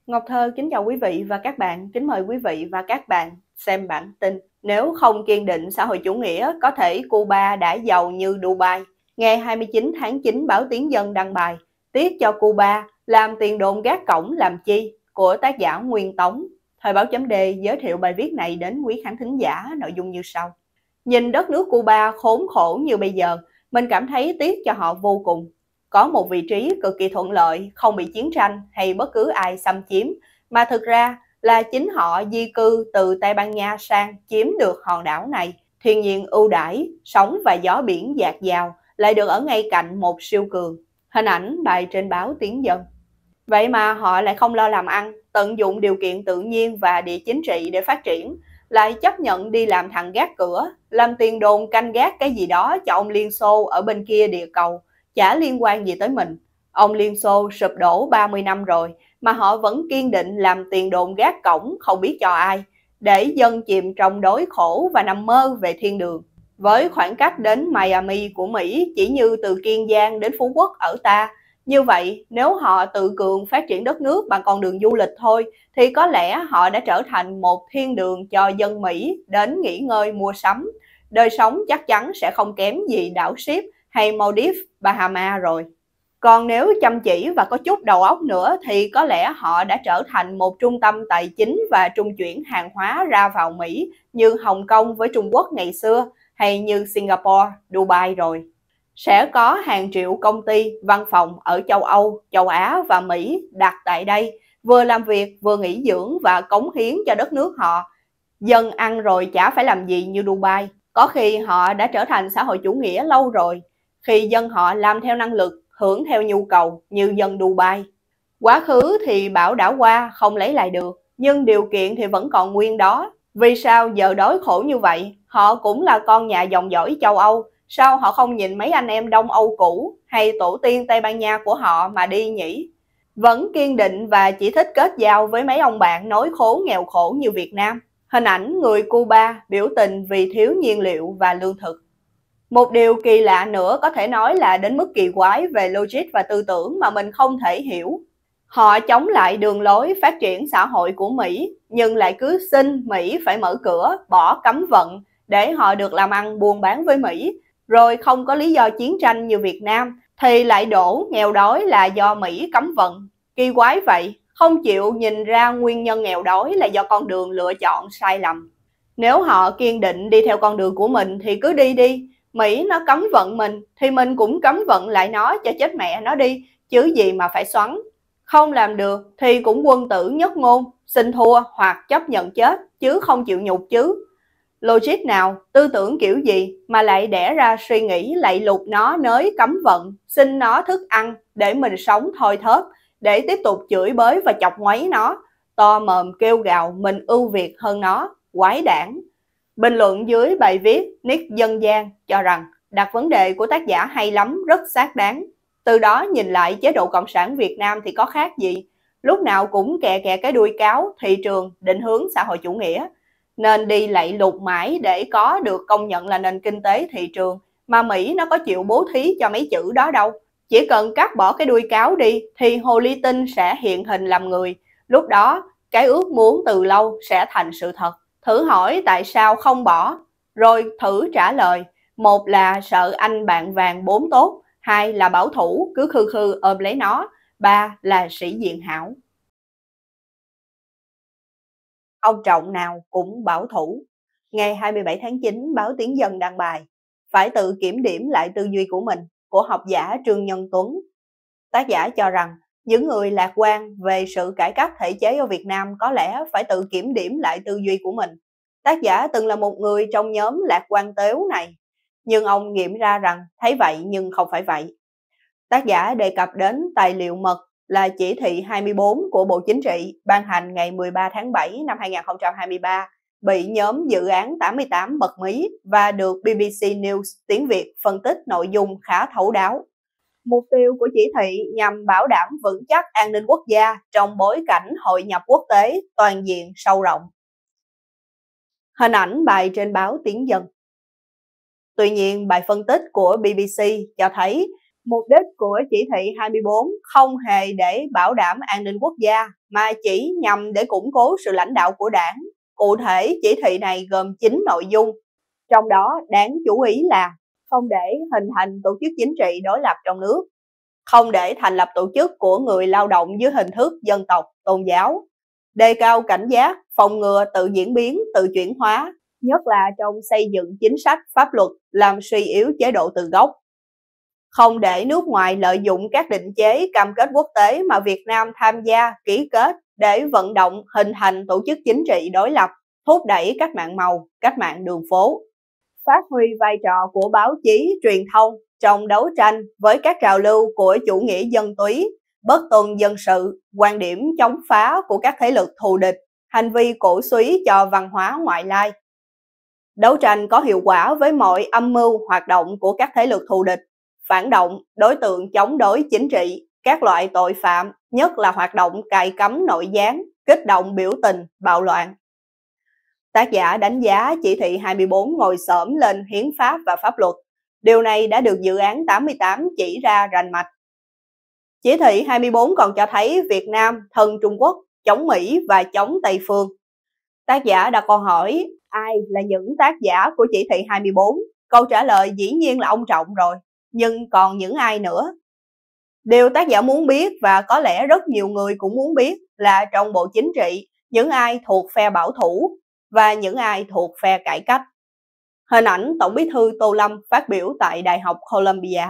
Ngọc Thơ kính chào quý vị và các bạn, kính mời quý vị và các bạn xem bản tin. Nếu không kiên định xã hội chủ nghĩa, có thể Cuba đã giàu như Dubai. Ngày 29 tháng 9, báo Tiếng Dân đăng bài Tiếc cho Cuba, làm tiền đồn gác cổng làm chi, của tác giả Nguyên Tống. Thời báo chấm D giới thiệu bài viết này đến quý khán thính giả, nội dung như sau. Nhìn đất nước Cuba khốn khổ như bây giờ, mình cảm thấy tiếc cho họ vô cùng. Có một vị trí cực kỳ thuận lợi, không bị chiến tranh hay bất cứ ai xâm chiếm, mà thực ra là chính họ di cư từ Tây Ban Nha sang chiếm được hòn đảo này. Thiên nhiên ưu đãi, sóng và gió biển dạt dào, lại được ở ngay cạnh một siêu cường. Hình ảnh bài trên báo Tiếng Dân. Vậy mà họ lại không lo làm ăn, tận dụng điều kiện tự nhiên và địa chính trị để phát triển, lại chấp nhận đi làm thằng gác cửa, làm tiền đồn canh gác cái gì đó cho ông Liên Xô ở bên kia địa cầu, chả liên quan gì tới mình. Ông Liên Xô sụp đổ 30 năm rồi, mà họ vẫn kiên định làm tiền đồn gác cổng không biết cho ai, để dân chìm trong đói khổ và nằm mơ về thiên đường. Với khoảng cách đến Miami của Mỹ chỉ như từ Kiên Giang đến Phú Quốc ở ta, như vậy, nếu họ tự cường phát triển đất nước bằng con đường du lịch thôi, thì có lẽ họ đã trở thành một thiên đường cho dân Mỹ đến nghỉ ngơi mua sắm. Đời sống chắc chắn sẽ không kém gì đảo Ship hay Maldives, Bahamas rồi. Còn nếu chăm chỉ và có chút đầu óc nữa thì có lẽ họ đã trở thành một trung tâm tài chính và trung chuyển hàng hóa ra vào Mỹ như Hồng Kông với Trung Quốc ngày xưa, hay như Singapore, Dubai rồi. Sẽ có hàng triệu công ty, văn phòng ở châu Âu, châu Á và Mỹ đặt tại đây, vừa làm việc, vừa nghỉ dưỡng và cống hiến cho đất nước họ. Dân ăn rồi chả phải làm gì như Dubai. Có khi họ đã trở thành xã hội chủ nghĩa lâu rồi, khi dân họ làm theo năng lực, hưởng theo nhu cầu như dân Dubai. Quá khứ thì bão đã qua, không lấy lại được, nhưng điều kiện thì vẫn còn nguyên đó. Vì sao giờ đói khổ như vậy? Họ cũng là con nhà dòng dõi châu Âu, sao họ không nhìn mấy anh em Đông Âu cũ hay tổ tiên Tây Ban Nha của họ mà đi nhỉ? Vẫn kiên định và chỉ thích kết giao với mấy ông bạn nói khốn nghèo khổ như Việt Nam. Hình ảnh người Cuba biểu tình vì thiếu nhiên liệu và lương thực. Một điều kỳ lạ nữa có thể nói là đến mức kỳ quái về logic và tư tưởng mà mình không thể hiểu. Họ chống lại đường lối phát triển xã hội của Mỹ, nhưng lại cứ xin Mỹ phải mở cửa, bỏ cấm vận để họ được làm ăn buôn bán với Mỹ. Rồi không có lý do chiến tranh như Việt Nam, thì lại đổ nghèo đói là do Mỹ cấm vận. Kỳ quái vậy, không chịu nhìn ra nguyên nhân nghèo đói là do con đường lựa chọn sai lầm. Nếu họ kiên định đi theo con đường của mình thì cứ đi đi. Mỹ nó cấm vận mình thì mình cũng cấm vận lại nó cho chết mẹ nó đi, chứ gì mà phải xoắn. Không làm được thì cũng quân tử nhất ngôn, xin thua hoặc chấp nhận chết chứ không chịu nhục chứ. Logic nào, tư tưởng kiểu gì mà lại đẻ ra suy nghĩ lạy lục nó nới cấm vận, xin nó thức ăn để mình sống thôi thớp, để tiếp tục chửi bới và chọc ngoáy nó, to mồm kêu gào mình ưu việt hơn nó, quái đản. Bình luận dưới bài viết, Nick Dân gian cho rằng đặt vấn đề của tác giả hay lắm, rất xác đáng. Từ đó nhìn lại chế độ Cộng sản Việt Nam thì có khác gì, lúc nào cũng kè kè cái đuôi cáo thị trường định hướng xã hội chủ nghĩa. Nên đi lạy lục mãi để có được công nhận là nền kinh tế thị trường, mà Mỹ nó có chịu bố thí cho mấy chữ đó đâu. Chỉ cần cắt bỏ cái đuôi cáo đi thì hồ ly tinh sẽ hiện hình làm người. Lúc đó cái ước muốn từ lâu sẽ thành sự thật. Thử hỏi tại sao không bỏ, rồi thử trả lời. Một là sợ anh bạn vàng bốn tốt, hai là bảo thủ cứ khư khư ôm lấy nó, ba là sĩ diện hảo. Ông Trọng nào cũng bảo thủ. Ngày 27 tháng 9, báo Tiếng Dân đăng bài Phải tự kiểm điểm lại tư duy của mình, của học giả Trương Nhân Tuấn. Tác giả cho rằng những người lạc quan về sự cải cách thể chế ở Việt Nam có lẽ phải tự kiểm điểm lại tư duy của mình. Tác giả từng là một người trong nhóm lạc quan tếu này, nhưng ông nghiệm ra rằng thấy vậy nhưng không phải vậy. Tác giả đề cập đến tài liệu mật là chỉ thị 24 của Bộ Chính trị ban hành ngày 13 tháng 7 năm 2023 bị nhóm dự án 88 bật mí và được BBC News tiếng Việt phân tích nội dung khá thấu đáo. Mục tiêu của chỉ thị nhằm bảo đảm vững chắc an ninh quốc gia trong bối cảnh hội nhập quốc tế toàn diện sâu rộng. Hình ảnh bài trên báo Tiếng Dân. Tuy nhiên, bài phân tích của BBC cho thấy mục đích của chỉ thị 24 không hề để bảo đảm an ninh quốc gia mà chỉ nhằm để củng cố sự lãnh đạo của đảng. Cụ thể, chỉ thị này gồm 9 nội dung, trong đó đáng chú ý là không để hình thành tổ chức chính trị đối lập trong nước, không để thành lập tổ chức của người lao động dưới hình thức dân tộc, tôn giáo, đề cao cảnh giác, phòng ngừa tự diễn biến, tự chuyển hóa, nhất là trong xây dựng chính sách pháp luật làm suy yếu chế độ từ gốc. Không để nước ngoài lợi dụng các định chế cam kết quốc tế mà Việt Nam tham gia, ký kết để vận động hình thành tổ chức chính trị đối lập, thúc đẩy cách mạng màu, cách mạng đường phố. Phát huy vai trò của báo chí, truyền thông trong đấu tranh với các trào lưu của chủ nghĩa dân túy, bất tuân dân sự, quan điểm chống phá của các thế lực thù địch, hành vi cổ suý cho văn hóa ngoại lai. Đấu tranh có hiệu quả với mọi âm mưu hoạt động của các thế lực thù địch, phản động, đối tượng chống đối chính trị, các loại tội phạm, nhất là hoạt động cài cắm nội gián, kích động biểu tình, bạo loạn. Tác giả đánh giá chỉ thị 24 ngồi xổm lên hiến pháp và pháp luật. Điều này đã được dự án 88 chỉ ra rành mạch. Chỉ thị 24 còn cho thấy Việt Nam thân Trung Quốc, chống Mỹ và chống Tây phương. Tác giả đặt câu hỏi, ai là những tác giả của chỉ thị 24? Câu trả lời dĩ nhiên là ông Trọng rồi, nhưng còn những ai nữa? Điều tác giả muốn biết và có lẽ rất nhiều người cũng muốn biết là trong Bộ Chính trị, những ai thuộc phe bảo thủ và những ai thuộc phe cải cách. Hình ảnh Tổng bí thư Tô Lâm phát biểu tại Đại học Columbia.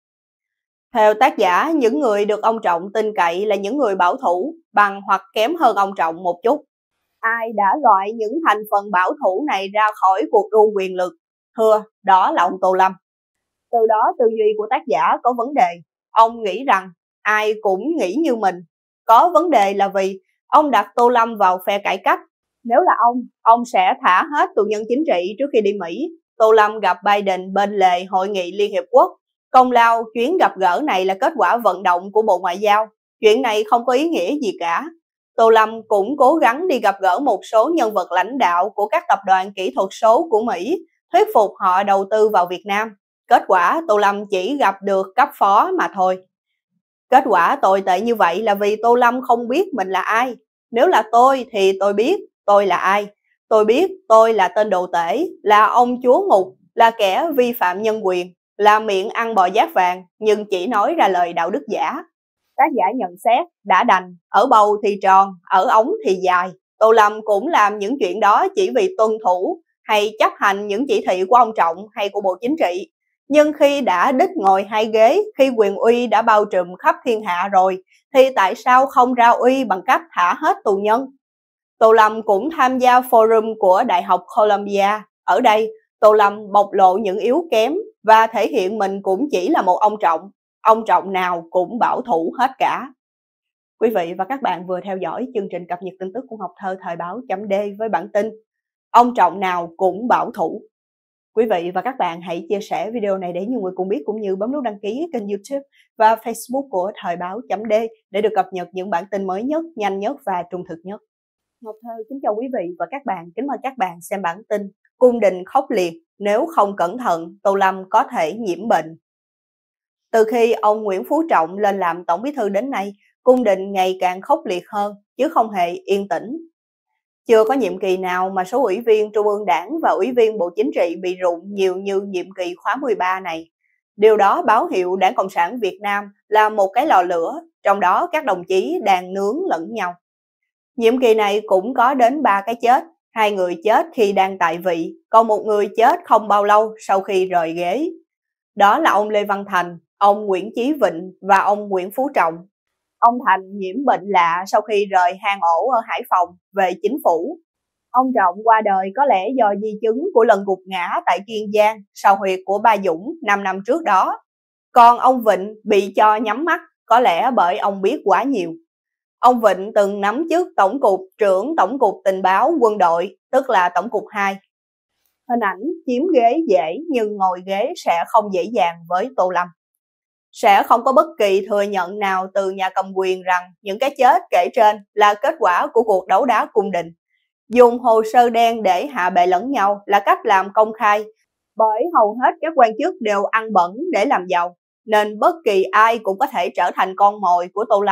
Theo tác giả, những người được ông Trọng tin cậy là những người bảo thủ bằng hoặc kém hơn ông Trọng một chút. Ai đã loại những thành phần bảo thủ này ra khỏi cuộc đua quyền lực? Thưa, đó là ông Tô Lâm. Từ đó tư duy của tác giả có vấn đề. Ông nghĩ rằng ai cũng nghĩ như mình. Có vấn đề là vì ông đặt Tô Lâm vào phe cải cách. Nếu là ông sẽ thả hết tù nhân chính trị trước khi đi Mỹ. Tô Lâm gặp Biden bên lề Hội nghị Liên Hiệp Quốc. Công lao chuyến gặp gỡ này là kết quả vận động của Bộ Ngoại giao. Chuyện này không có ý nghĩa gì cả. Tô Lâm cũng cố gắng đi gặp gỡ một số nhân vật lãnh đạo của các tập đoàn kỹ thuật số của Mỹ, thuyết phục họ đầu tư vào Việt Nam. Kết quả Tô Lâm chỉ gặp được cấp phó mà thôi. Kết quả tồi tệ như vậy là vì Tô Lâm không biết mình là ai. Nếu là tôi thì tôi biết tôi là ai. Tôi biết tôi là tên đồ tể, là ông chúa ngục, là kẻ vi phạm nhân quyền, là miệng ăn bò giác vàng nhưng chỉ nói ra lời đạo đức giả. Tác giả nhận xét đã đành, ở bầu thì tròn, ở ống thì dài. Tô Lâm cũng làm những chuyện đó chỉ vì tuân thủ hay chấp hành những chỉ thị của ông Trọng hay của Bộ Chính trị. Nhưng khi đã đích ngồi hai ghế, khi quyền uy đã bao trùm khắp thiên hạ rồi, thì tại sao không ra uy bằng cách thả hết tù nhân? Tô Lâm cũng tham gia forum của Đại học Columbia. Ở đây, Tô Lâm bộc lộ những yếu kém và thể hiện mình cũng chỉ là một ông Trọng. Ông Trọng nào cũng bảo thủ hết cả. Quý vị và các bạn vừa theo dõi chương trình cập nhật tin tức của Ngọc Thơ thời báo.d với bản tin ông Trọng nào cũng bảo thủ. Quý vị và các bạn hãy chia sẻ video này để nhiều người cùng biết, cũng như bấm nút đăng ký kênh YouTube và Facebook của thời báo.d để được cập nhật những bản tin mới nhất, nhanh nhất và trung thực nhất. Ngọc Thơ kính chào quý vị và các bạn, kính mời các bạn xem bản tin Cung Đình khốc liệt, nếu không cẩn thận Tô Lâm có thể nhiễm bệnh. Từ khi ông Nguyễn Phú Trọng lên làm Tổng bí thư đến nay, cung đình ngày càng khốc liệt hơn, chứ không hề yên tĩnh. Chưa có nhiệm kỳ nào mà số ủy viên Trung ương Đảng và ủy viên Bộ Chính trị bị rụng nhiều như nhiệm kỳ khóa 13 này. Điều đó báo hiệu Đảng Cộng sản Việt Nam là một cái lò lửa, trong đó các đồng chí đang nướng lẫn nhau. Nhiệm kỳ này cũng có đến 3 cái chết, 2 người chết khi đang tại vị, còn một người chết không bao lâu sau khi rời ghế. Đó là ông Lê Văn Thành, ông Nguyễn Chí Vịnh và ông Nguyễn Phú Trọng. Ông Thành nhiễm bệnh lạ sau khi rời hang ổ ở Hải Phòng về chính phủ. Ông Trọng qua đời có lẽ do di chứng của lần gục ngã tại Kiên Giang sau huyệt của Ba Dũng 5 năm trước đó. Còn ông Vịnh bị cho nhắm mắt có lẽ bởi ông biết quá nhiều. Ông Vịnh từng nắm chức Tổng cục trưởng Tổng cục Tình báo Quân đội, tức là Tổng cục 2. Hình ảnh chiếm ghế dễ nhưng ngồi ghế sẽ không dễ dàng với Tô Lâm. Sẽ không có bất kỳ thừa nhận nào từ nhà cầm quyền rằng những cái chết kể trên là kết quả của cuộc đấu đá cung đình. Dùng hồ sơ đen để hạ bệ lẫn nhau là cách làm công khai, bởi hầu hết các quan chức đều ăn bẩn để làm giàu, nên bất kỳ ai cũng có thể trở thành con mồi của Tô Lâm.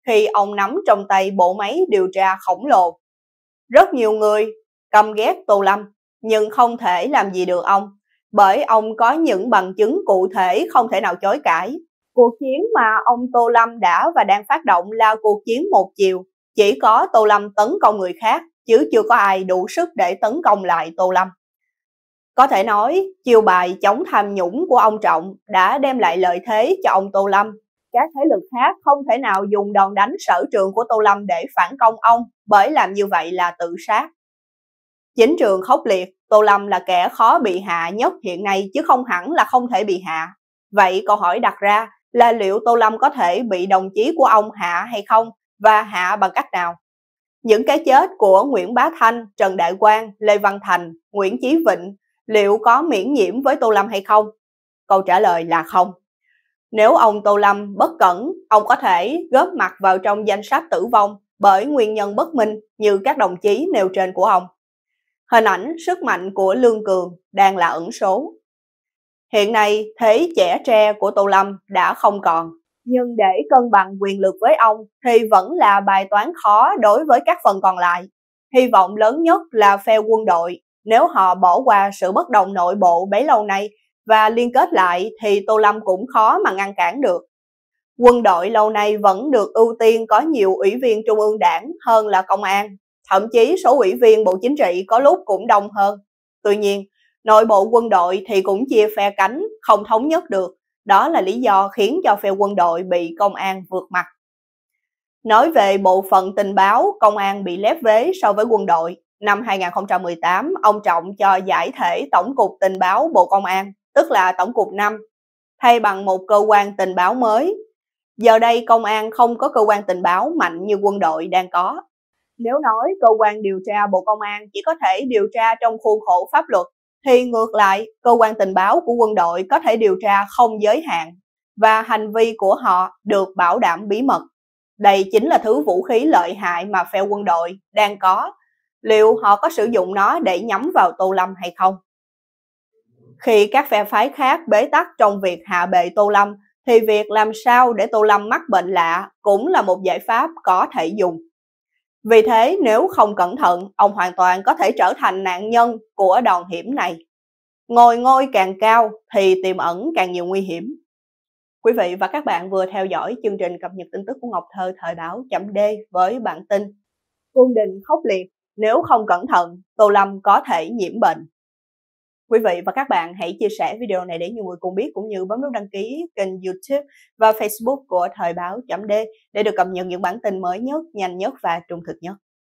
khi ông nắm trong tay bộ máy điều tra khổng lồ. Rất nhiều người căm ghét Tô Lâm, nhưng không thể làm gì được ông, bởi ông có những bằng chứng cụ thể không thể nào chối cãi. Cuộc chiến mà ông Tô Lâm đã và đang phát động là cuộc chiến một chiều, chỉ có Tô Lâm tấn công người khác, chứ chưa có ai đủ sức để tấn công lại Tô Lâm. Có thể nói, chiêu bài chống tham nhũng của ông Trọng đã đem lại lợi thế cho ông Tô Lâm. Các thế lực khác không thể nào dùng đòn đánh sở trường của Tô Lâm để phản công ông, bởi làm như vậy là tự sát. Chính trường khốc liệt, Tô Lâm là kẻ khó bị hạ nhất hiện nay chứ không hẳn là không thể bị hạ. Vậy câu hỏi đặt ra là liệu Tô Lâm có thể bị đồng chí của ông hạ hay không, và hạ bằng cách nào? Những cái chết của Nguyễn Bá Thanh, Trần Đại Quang, Lê Văn Thành, Nguyễn Chí Vịnh liệu có miễn nhiễm với Tô Lâm hay không? Câu trả lời là không. Nếu ông Tô Lâm bất cẩn, ông có thể góp mặt vào trong danh sách tử vong bởi nguyên nhân bất minh như các đồng chí nêu trên của ông. Hình ảnh sức mạnh của Lương Cường đang là ẩn số. Hiện nay, thế chẻ tre của Tô Lâm đã không còn, nhưng để cân bằng quyền lực với ông thì vẫn là bài toán khó đối với các phần còn lại. Hy vọng lớn nhất là phe quân đội, nếu họ bỏ qua sự bất đồng nội bộ bấy lâu nay và liên kết lại thì Tô Lâm cũng khó mà ngăn cản được. Quân đội lâu nay vẫn được ưu tiên có nhiều ủy viên trung ương đảng hơn là công an, thậm chí số ủy viên Bộ Chính trị có lúc cũng đông hơn. Tuy nhiên, nội bộ quân đội thì cũng chia phe cánh, không thống nhất được. Đó là lý do khiến cho phe quân đội bị công an vượt mặt. Nói về bộ phận tình báo, công an bị lép vế so với quân đội. Năm 2018, ông Trọng cho giải thể Tổng cục Tình báo Bộ Công an, tức là Tổng cục 5, thay bằng một cơ quan tình báo mới. Giờ đây công an không có cơ quan tình báo mạnh như quân đội đang có. Nếu nói cơ quan điều tra Bộ Công an chỉ có thể điều tra trong khuôn khổ pháp luật, thì ngược lại, cơ quan tình báo của quân đội có thể điều tra không giới hạn, và hành vi của họ được bảo đảm bí mật. Đây chính là thứ vũ khí lợi hại mà phe quân đội đang có. Liệu họ có sử dụng nó để nhắm vào Tô Lâm hay không? Khi các phe phái khác bế tắc trong việc hạ bệ Tô Lâm, thì việc làm sao để Tô Lâm mắc bệnh lạ cũng là một giải pháp có thể dùng. Vì thế, nếu không cẩn thận, ông hoàn toàn có thể trở thành nạn nhân của đòn hiểm này. Ngồi ngôi càng cao thì tiềm ẩn càng nhiều nguy hiểm. Quý vị và các bạn vừa theo dõi chương trình cập nhật tin tức của Ngọc Thơ thời báo chấm D với bản tin Cung đình khốc liệt, nếu không cẩn thận, Tô Lâm có thể nhiễm bệnh. Quý vị và các bạn hãy chia sẻ video này để nhiều người cùng biết, cũng như bấm nút đăng ký kênh YouTube và Facebook của thời báo chấm D để được cập nhật những bản tin mới nhất, nhanh nhất và trung thực nhất.